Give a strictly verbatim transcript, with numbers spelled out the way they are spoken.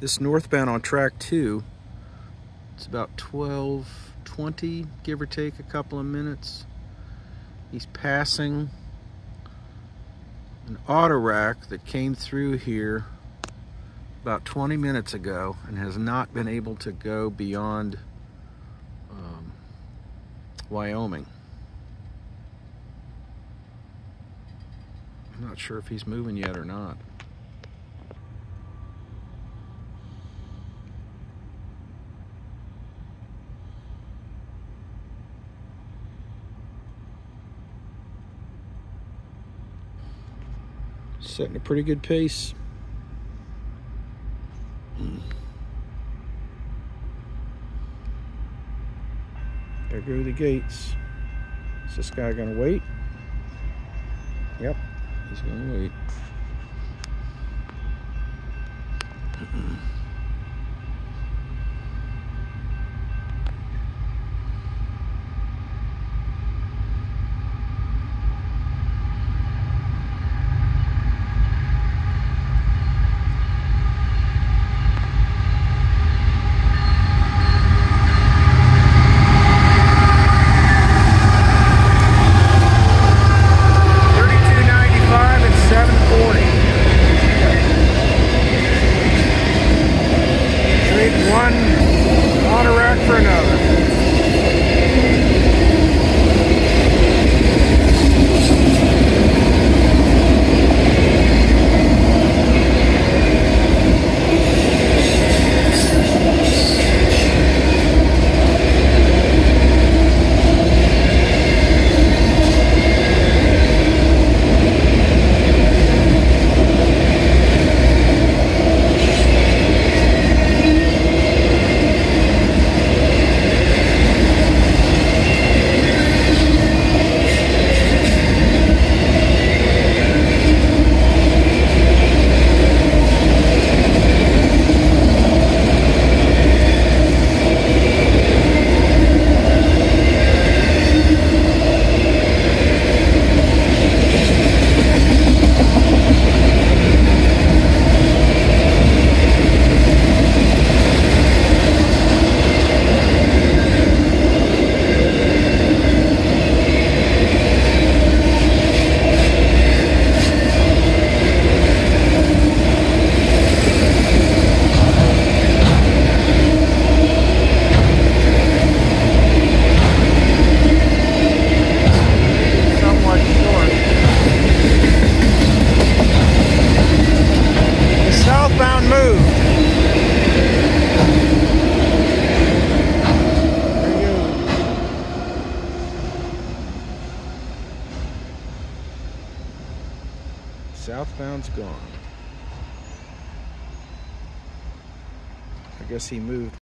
This northbound on track two, it's about twelve twenty, give or take a couple of minutes. He's passing an autorack that came through here about twenty minutes ago and has not been able to go beyond um, Wyoming. I'm not sure if he's moving yet or not. Setting a pretty good pace. There go the gates. Is this guy gonna wait? Yep, he's gonna wait. One autorack for another. Southbound moved. There you go. Southbound's gone. I guess he moved.